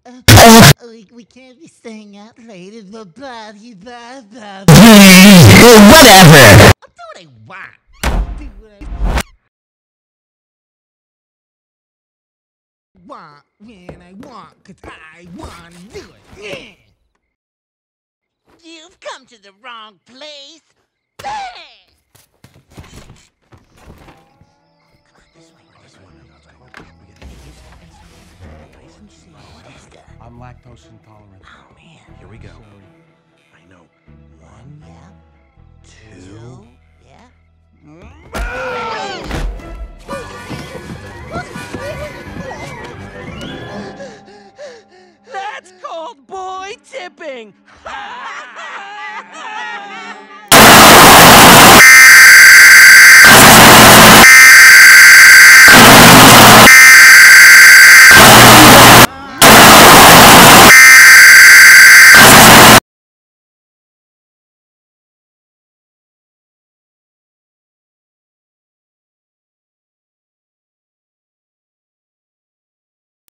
We can't be staying out late in the body. Whatever. I'll do what I want. Do what I want when I want, 'cause I want to do it. Yeah. You've come to the wrong place. Bang! I'm lactose intolerant. Oh man, Here we go.